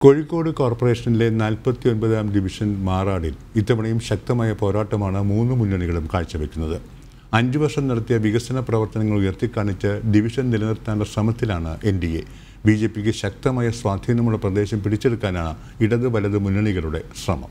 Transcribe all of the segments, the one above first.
കോഴിക്കോട് കോർപ്പറേഷനിലെ 49ാം ഡിവിഷൻ മാറാടിൽ ഇത്തവണയും ശക്തമായ പോരാട്ടമാണ് മൂന്ന് മുന്നണികളും കാഴ്ചവെക്കുന്നത്. 5 വർഷം നടത്തിയ വികസന പ്രവർത്തനങ്ങൾ ഉയർത്തിക്കാണിച്ച് ഡിവിഷൻ നിലനിർത്താനുള്ള ശ്രമത്തിലാണ് NDA. BJPക്ക് ശക്തമായ സ്വാധീനമുള്ള പ്രദേശം പിടിച്ചെടുക്കാനാണ് ഇടത് വലത് മുന്നണികളുടെ ശ്രമം.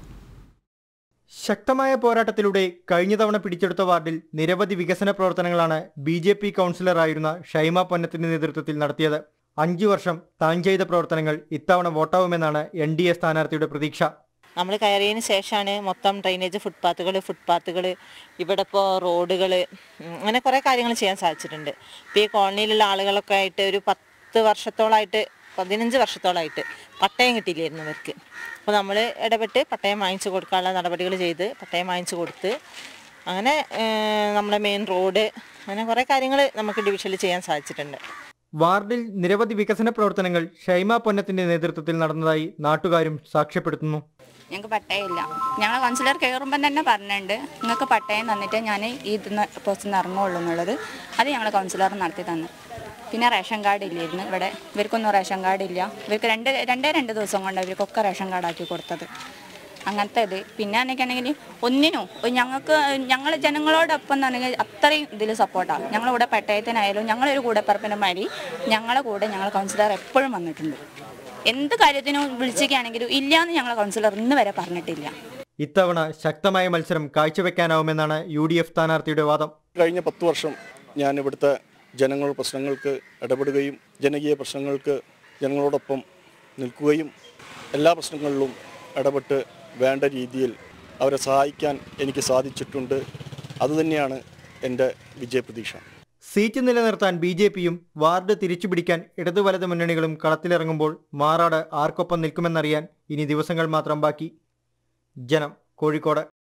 ശക്തമായ പോരാട്ടത്തിലൂടെ കഴിഞ്ഞ തവണ പിടിച്ചെടുത്ത വാർഡിൽ നിരവധി വികസന പ്രവർത്തനങ്ങളാണ് BJP കൗൺസിലറായിരുന്ന ഷൈമ പൊന്നത്തിന്റെ നേതൃത്വത്തിൽ നടത്തിയത്. 5 വർഷം താൻ ചെയ്ത പ്രവർത്തനങ്ങൾ ഇത്തവണ വോട്ടാവുമെന്നാണ് NDA സ്ഥാനാർത്ഥിയുടെ പ്രതീക്ഷ. നമ്മൾ കയറിയതിന് ശേഷമാണ് മൊത്തം ഡ്രെയിനേജ്, ഫുട്പാത്തുകൾ ഇവിടെ ഇപ്പോൾ റോഡുകൾ, അങ്ങനെ കുറേ കാര്യങ്ങൾ ചെയ്യാൻ സാധിച്ചിട്ടുണ്ട്. ഇപ്പോൾ ഈ കോളനിയിലുള്ള ആളുകളൊക്കെ ആയിട്ട് ഒരു 15 വർഷത്തോളമായിട്ട് പട്ടയം കിട്ടിയില്ലായിരുന്നു അവർക്ക്. അപ്പോൾ നമ്മൾ ഇടപെട്ട് പട്ടയം വാങ്ങിച്ചു കൊടുക്കാനുള്ള നടപടികൾ ചെയ്ത് പട്ടയം വാങ്ങിച്ചു കൊടുത്ത് അങ്ങനെ നമ്മുടെ മെയിൻ റോഡ്, അങ്ങനെ കുറേ കാര്യങ്ങൾ നമുക്ക് ഡിവിഷനിൽ ചെയ്യാൻ സാധിച്ചിട്ടുണ്ട്. വാർഡിൽ നിരവധി വികസന പ്രവർത്തനങ്ങൾ ഷൈമ പൊന്നത്തിന്റെ നേതൃത്വത്തിൽ നടന്നതായി നാട്ടുകാരും സാക്ഷ്യപ്പെടുത്തുന്നു. ഞങ്ങൾക്ക് പട്ടയമില്ല. ഞങ്ങൾ കൗൺസിലർ കയറുമ്പം തന്നെ പറഞ്ഞിട്ടുണ്ട്, നിങ്ങൾക്ക് പട്ടയം തന്നിട്ട് ഞാൻ ഈ പോസ്റ്റിൽ നിന്ന് ഇറങ്ങുള്ളൂ എന്നുള്ളത്. അത് ഞങ്ങൾ കൗൺസിലർ നടത്തി തന്നു. പിന്നെ റേഷൻ കാർഡ് ഇല്ലായിരുന്നു ഇവിടെ. ഇവർക്കൊന്നും റേഷൻ കാർഡ് ഇല്ല. ഇവർക്ക് രണ്ട് ദിവസം കൊണ്ട് ഇവർക്കൊക്കെ റേഷൻ കാർഡാക്കി കൊടുത്തത്. അങ്ങനത്തെ ഇത് പിന്നെ എന്നൊക്കെയാണെങ്കിൽ ഒന്നിനും ഞങ്ങൾ ജനങ്ങളോടൊപ്പം എന്നാണെങ്കിൽ അത്രയും ഇതിൽ സപ്പോർട്ടാണ്. ഞങ്ങളിവിടെ പട്ടയത്തിനായാലും ഞങ്ങളൊരു കൂടെപ്പറപ്പിൻ്റെ മാതിരി ഞങ്ങളെ കൂടെ ഞങ്ങൾ കൗൺസിലർ എപ്പോഴും വന്നിട്ടുണ്ട്. എന്ത് കാര്യത്തിനും വിളിച്ചിരിക്കുകയാണെങ്കിലും ഇല്ലയെന്ന് ഞങ്ങൾ കൗൺസിലർ ഇന്ന് വരെ പറഞ്ഞിട്ടില്ല. ഇത്തവണ ശക്തമായ മത്സരം കാഴ്ചവെക്കാനാവുമെന്നാണ് UDF സ്ഥാനാർത്ഥിയുടെ വാദം. കഴിഞ്ഞ 10 വർഷം ഞാൻ ഇവിടുത്തെ ജനങ്ങളുടെ പ്രശ്നങ്ങൾക്ക് ഇടപെടുകയും ജനകീയ പ്രശ്നങ്ങൾക്ക് ജനങ്ങളോടൊപ്പം നിൽക്കുകയും എല്ലാ പ്രശ്നങ്ങളിലും ഇടപെട്ട് വേണ്ട രീതിയിൽ അവരെ സഹായിക്കാൻ എനിക്ക് സാധിച്ചിട്ടുണ്ട്. അതുതന്നെയാണ് എൻ്റെ വിജയപ്രതീക്ഷ. സീറ്റ് നിലനിർത്താൻ BJPയും വാർഡ് തിരിച്ചുപിടിക്കാൻ ഇടതു വലത് മുന്നണികളും കളത്തിലിറങ്ങുമ്പോൾ മാറാട് ആർക്കൊപ്പം നിൽക്കുമെന്നറിയാൻ ഇനി ദിവസങ്ങൾ മാത്രം ബാക്കി. ജനം, കോഴിക്കോട്.